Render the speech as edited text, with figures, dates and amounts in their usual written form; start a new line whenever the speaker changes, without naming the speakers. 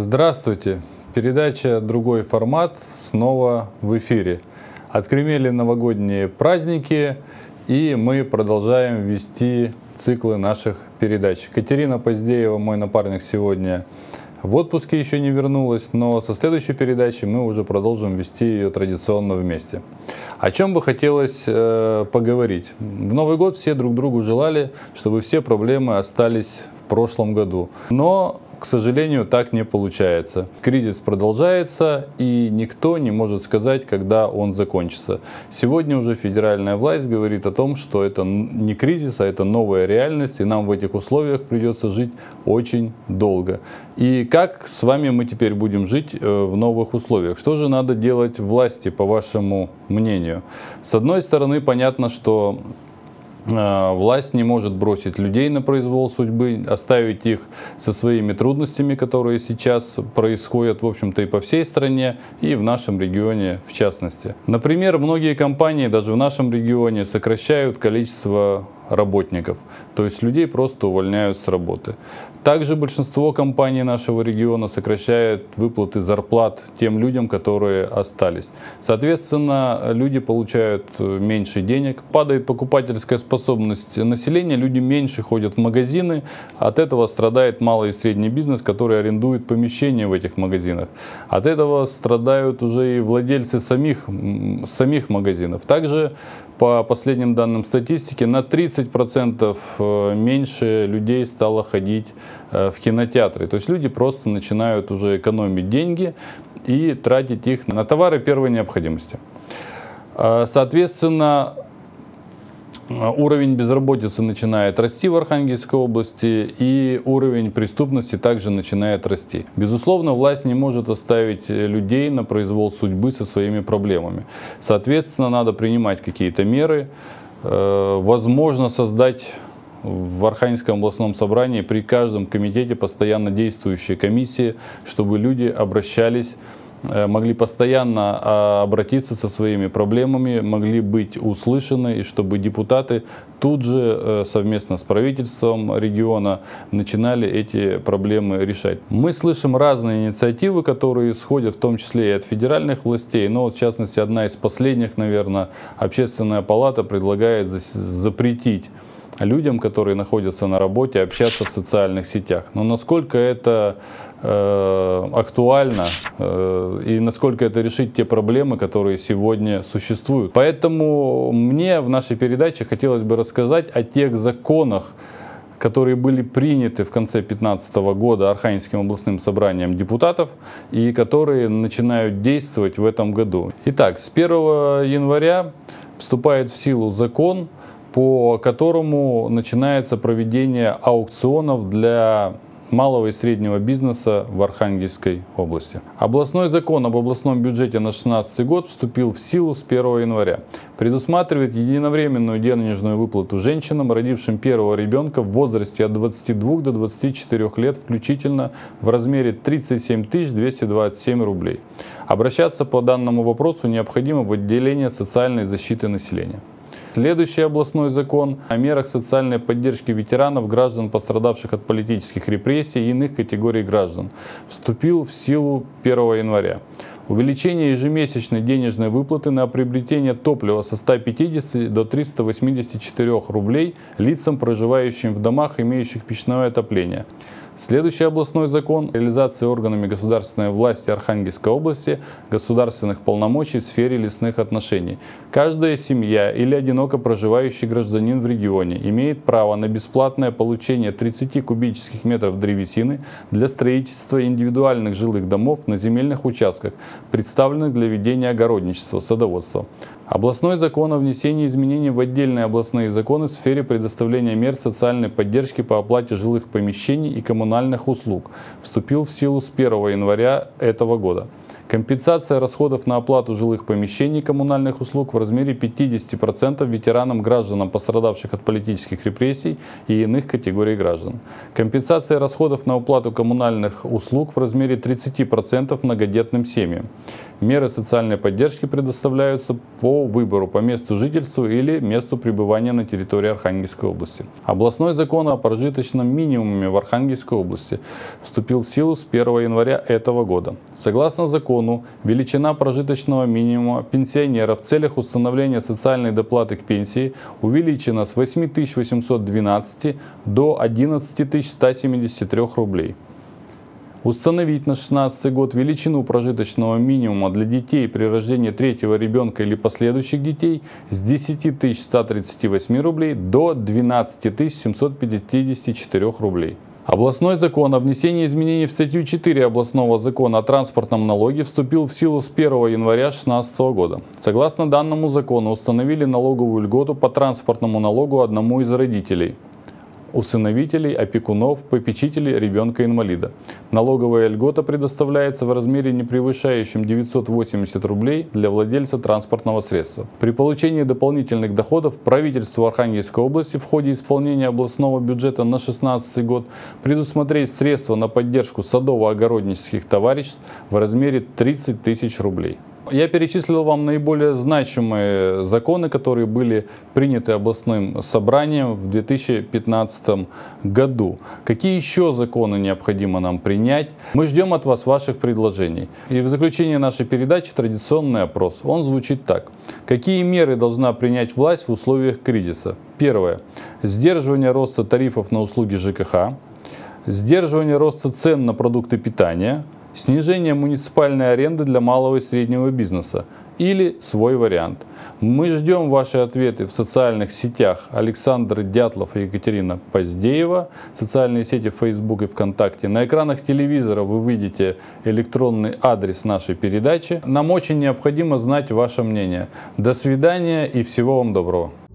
Здравствуйте! Передача «Другой формат» снова в эфире. Отгремели новогодние праздники, и мы продолжаем вести циклы наших передач. Катерина Поздеева, мой напарник, сегодня в отпуске еще не вернулась, но со следующей передачи мы уже продолжим вести ее традиционно вместе. О чем бы хотелось поговорить? В Новый год все друг другу желали, чтобы все проблемы остались в прошлом году. Но, к сожалению, так не получается. Кризис продолжается, и никто не может сказать, когда он закончится. Сегодня уже федеральная власть говорит о том, что это не кризис, а это новая реальность, и нам в этих условиях придется жить очень долго. И как с вами мы теперь будем жить в новых условиях? Что же надо делать власти, по вашему мнению? С одной стороны, понятно, что власть не может бросить людей на произвол судьбы, оставить их со своими трудностями, которые сейчас происходят, в общем-то, и по всей стране, и в нашем регионе в частности. Например, многие компании даже в нашем регионе сокращают количество работников, то есть людей просто увольняют с работы. Также большинство компаний нашего региона сокращают выплаты зарплат тем людям, которые остались. Соответственно, люди получают меньше денег, падает покупательская способность населения, люди меньше ходят в магазины, от этого страдает малый и средний бизнес, который арендует помещения в этих магазинах. От этого страдают уже и владельцы самих магазинов. Также, по последним данным статистики, на 30% меньше людей стало ходить в кинотеатры. То есть люди просто начинают уже экономить деньги и тратить их на товары первой необходимости. Соответственно, уровень безработицы начинает расти в Архангельской области, и уровень преступности также начинает расти. Безусловно, власть не может оставить людей на произвол судьбы со своими проблемами. Соответственно, надо принимать какие-то меры. Возможно, создать в Архангельском областном собрании при каждом комитете постоянно действующие комиссии, чтобы люди обращались, могли постоянно обратиться со своими проблемами, могли быть услышаны, и чтобы депутаты тут же совместно с правительством региона начинали эти проблемы решать. Мы слышим разные инициативы, которые исходят в том числе и от федеральных властей, но вот, в частности, одна из последних, наверное, Общественная палата предлагает запретить людям, которые находятся на работе, общаться в социальных сетях. Но насколько это актуально и насколько это решит те проблемы, которые сегодня существуют. Поэтому мне в нашей передаче хотелось бы рассказать о тех законах, которые были приняты в конце 2015 года Архангельским областным собранием депутатов и которые начинают действовать в этом году. Итак, с 1 января вступает в силу закон, по которому начинается проведение аукционов для малого и среднего бизнеса в Архангельской области. Областной закон об областном бюджете на 2016 год вступил в силу с 1 января. Предусматривает единовременную денежную выплату женщинам, родившим первого ребенка в возрасте от 22 до 24 лет включительно в размере 37 227 рублей. Обращаться по данному вопросу необходимо в отделение социальной защиты населения. Следующий областной закон о мерах социальной поддержки ветеранов, граждан, пострадавших от политических репрессий и иных категорий граждан, вступил в силу 1 января. Увеличение ежемесячной денежной выплаты на приобретение топлива со 150 до 384 рублей лицам, проживающим в домах, имеющих печное отопление. Следующий областной закон – реализация органами государственной власти Архангельской области государственных полномочий в сфере лесных отношений. Каждая семья или одиноко проживающий гражданин в регионе имеет право на бесплатное получение 30 кубических метров древесины для строительства индивидуальных жилых домов на земельных участках, представленных для ведения огородничества, садоводства. Областной закон о внесении изменений в отдельные областные законы в сфере предоставления мер социальной поддержки по оплате жилых помещений и коммунальных услуг вступил в силу с 1 января этого года. Компенсация расходов на оплату жилых помещений и коммунальных услуг в размере 50% ветеранам, гражданам, пострадавших от политических репрессий и иных категорий граждан. Компенсация расходов на оплату коммунальных услуг в размере 30% многодетным семьям. Меры социальной поддержки предоставляются по выбору, по месту жительства или месту пребывания на территории Архангельской области. Областной закон о прожиточном минимуме в Архангельской области вступил в силу с 1 января этого года. Согласно закону, величина прожиточного минимума пенсионера в целях установления социальной доплаты к пенсии увеличена с 8812 до 11173 рублей. Установить на 2016 год величину прожиточного минимума для детей при рождении третьего ребенка или последующих детей с 10 138 рублей до 12 754 рублей. Областной закон о внесении изменений в статью 4 областного закона о транспортном налоге вступил в силу с 1 января 2016 года. Согласно данному закону установили налоговую льготу по транспортному налогу одному из родителей, усыновителей, опекунов, попечителей ребенка-инвалида. Налоговая льгота предоставляется в размере, не превышающем 980 рублей для владельца транспортного средства. При получении дополнительных доходов правительству Архангельской области в ходе исполнения областного бюджета на 2016 год предусмотреть средства на поддержку садово-огороднических товариществ в размере 30 тысяч рублей. Я перечислил вам наиболее значимые законы, которые были приняты областным собранием в 2015 году. Какие еще законы необходимо нам принять? Мы ждем от вас ваших предложений. И в заключение нашей передачи традиционный опрос. Он звучит так. Какие меры должна принять власть в условиях кризиса? Первое. Сдерживание роста тарифов на услуги ЖКХ. Сдерживание роста цен на продукты питания. Снижение муниципальной аренды для малого и среднего бизнеса или свой вариант. Мы ждем ваши ответы в социальных сетях Александр Дятлов и Екатерина Поздеева, социальные сети Facebook и ВКонтакте. На экранах телевизора вы видите электронный адрес нашей передачи. Нам очень необходимо знать ваше мнение. До свидания и всего вам доброго.